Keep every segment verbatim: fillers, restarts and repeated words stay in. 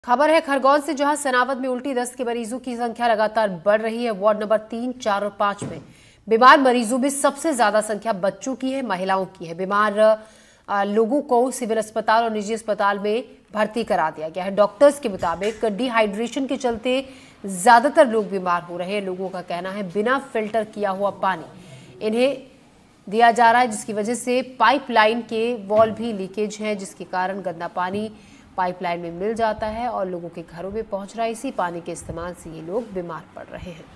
खबर है खरगोन से, जहां सनावद में उल्टी दस्त के मरीजों की संख्या लगातार बढ़ रही है। वार्ड नंबर तीन, चार और पांच में बीमार मरीजों में सबसे ज्यादा संख्या बच्चों की है, महिलाओं की है। बीमार लोगों को सिविल अस्पताल और निजी अस्पताल में भर्ती करा दिया गया है। डॉक्टर्स के मुताबिक डिहाइड्रेशन के चलते ज्यादातर लोग बीमार हो रहे हैं। लोगों का कहना है बिना फिल्टर किया हुआ पानी इन्हें दिया जा रहा है, जिसकी वजह से पाइपलाइन के वॉल भी लीकेज है, जिसके कारण गंदा पानी पाइपलाइन में मिल जाता है और लोगों के घरों में पहुंच रहा है। इसी पानी के इस्तेमाल से ये लोग बीमार पड़ रहे हैं।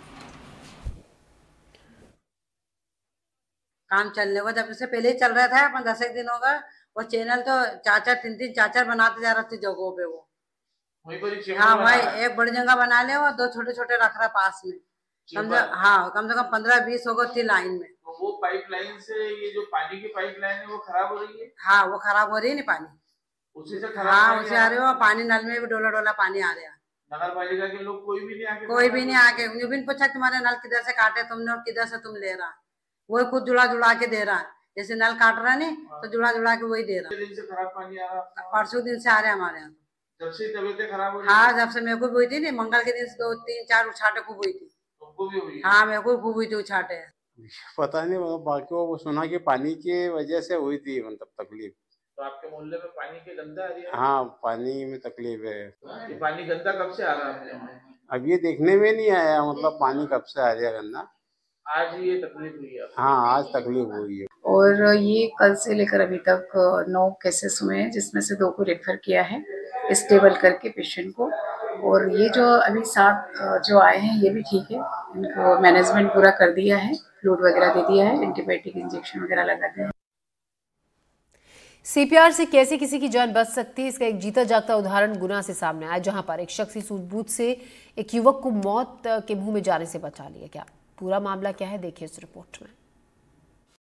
काम चलने को जब से पहले ही चल रहा था, अपन दस एक दिन होगा। वो चैनल तो चार चार तीन तीन चार चार बनाते जा रहे थे जगहों पे। वो वही पर हाँ, वही एक बड़ी जगह बना ले और दो छोटे छोटे रख रहा पास में। कम से हाँ कम से कम पंद्रह बीस होगा थी लाइन में। तो वो पाइपलाइन से ये जो पानी की पाइपलाइन है वो खराब हो रही है। हाँ, वो खराब हो रही है ना पानी, उसी से खराब। हाँ उसे आ रही हो पानी, नल में भी डोला डोला पानी आ रहा है। नगर पालिका के लोग कोई भी नहीं आके कोई भी नहीं आके भी पूछा तुम्हारे नल किधर से काटे तुमने और किधर से तुम ले रहा। वही खुद जुड़ा जुड़ा के दे रहा है, जैसे नल काट रहा नहीं तो जुड़ा जुड़ा के वही दे रहा। दिन से खराब पानी आ रहा, परसों दिन से आ रहे हमारे यहाँ। जब से तबीयतें खराब हो रही। हाँ, जब से मेरे को भी हुई थी नहीं, मंगल के दिन से दो तीन चार उछाटे खूब हुई थी। तुमको भी हुई? हाँ, मेरे को खूब हुई थी उछाटे। पता नहीं, मतलब बाकी वो सुना कि पानी की वजह से हुई थी, मतलब तकलीफ। तो आपके मोहल्ले में पानी की गंदा आ रही है? हाँ, पानी में तकलीफ है। ये पानी गंदा कब से आ रहा है? अब ये देखने में नहीं आया, मतलब पानी कब से आ रहा है गंदा। आज ये तकलीफ हुई है? हाँ, आज तकलीफ हुई है। और ये कल से लेकर अभी तक नौ केसेस हुए हैं, जिसमें से दो को रेफर किया है स्टेबल करके पेशेंट को। और ये जो अभी सात जो आए हैं ये भी ठीक है, इनको मैनेजमेंट पूरा कर दिया है, फ्लूइड वगैरह दे दिया है, एंटीबायोटिक इंजेक्शन वगैरह लगा दिया है। सीपीआर से कैसे किसी की जान बच सकती है, इसका एक जीता जागता उदाहरण गुना से सामने आया, जहां पर एक शख्स सूझबूझ से एक युवक को मौत के मुंह में जाने से बचा लिया गया। पूरा मामला क्या है, देखिए इस रिपोर्ट में।